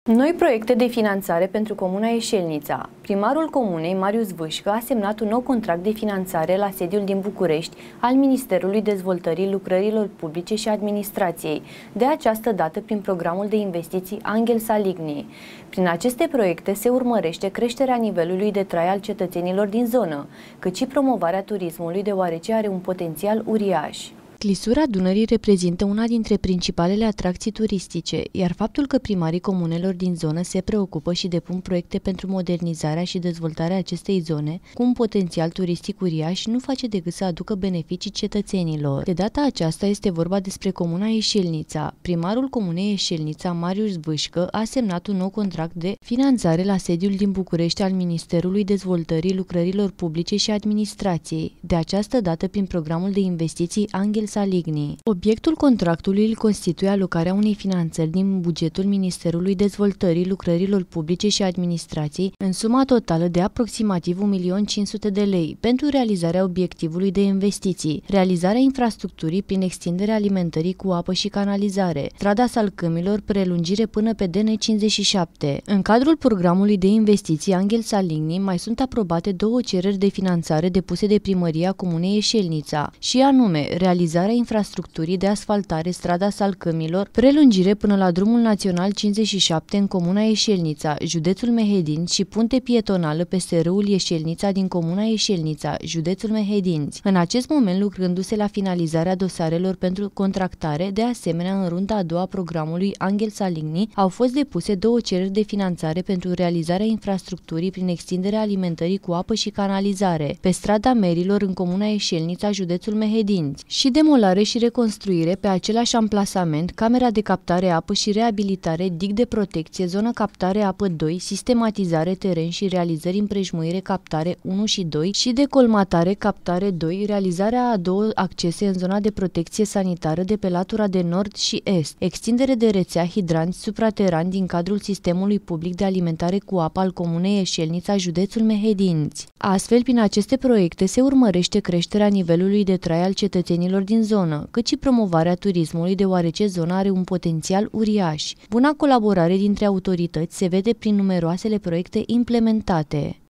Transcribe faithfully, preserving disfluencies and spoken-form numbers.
Noi proiecte de finanțare pentru Comuna Eșelnița. Primarul Comunei, Marius Vâșcă, a semnat un nou contract de finanțare la sediul din București al Ministerului Dezvoltării Lucrărilor Publice și Administrației, de această dată prin programul de investiții Angel Saligny. Prin aceste proiecte se urmărește creșterea nivelului de trai al cetățenilor din zonă, cât și promovarea turismului, deoarece are un potențial uriaș. Clisura Dunării reprezintă una dintre principalele atracții turistice, iar faptul că primarii comunelor din zonă se preocupă și depun proiecte pentru modernizarea și dezvoltarea acestei zone, cu un potențial turistic uriaș, nu face decât să aducă beneficii cetățenilor. De data aceasta este vorba despre Comuna Eșelnița. Primarul Comunei Eșelnița, Marius Vâșcă, a semnat un nou contract de finanțare la sediul din București al Ministerului Dezvoltării Lucrărilor Publice și Administrației, de această dată prin programul de investiții Angel Saligny. Obiectul contractului îl constituie alocarea unei finanțări din bugetul Ministerului Dezvoltării Lucrărilor Publice și Administrației în suma totală de aproximativ un milion cinci sute de lei pentru realizarea obiectivului de investiții, realizarea infrastructurii prin extinderea alimentării cu apă și canalizare, strada Salcâmilor, prelungire până pe D N cincizeci și șapte. În cadrul programului de investiții Angel Saligny mai sunt aprobate două cereri de finanțare depuse de Primăria Comunei Eșelnița, și anume realizarea infrastructurii de asfaltare strada Salcâmilor, prelungire până la drumul național cincizeci și șapte în Comuna Eșelnița, județul Mehedinți, și punte pietonală peste râul Eșelnița din Comuna Eșelnița, județul Mehedinți. În acest moment lucrându-se la finalizarea dosarelor pentru contractare. De asemenea, în runda a doua a programului Angel Saligny au fost depuse două cereri de finanțare pentru realizarea infrastructurii prin extinderea alimentării cu apă și canalizare pe strada Merilor în Comuna Eșelnița, județul Mehedinți, și demolare și reconstruire pe același amplasament, camera de captare apă și reabilitare, dig de protecție, zonă captare apă doi, sistematizare teren și realizări împrejmuire captare unu și doi și decolmatare captare doi, realizarea a două accese în zona de protecție sanitară de pe latura de nord și est, extindere de rețea hidranți supraterani din cadrul sistemului public de alimentare cu apă al Comunei Eșelnița, județul Mehedinți. Astfel, prin aceste proiecte se urmărește creșterea nivelului de trai al cetățenilor din zonă, cât și promovarea turismului, deoarece zona are un potențial uriaș. Buna colaborare dintre autorități se vede prin numeroasele proiecte implementate.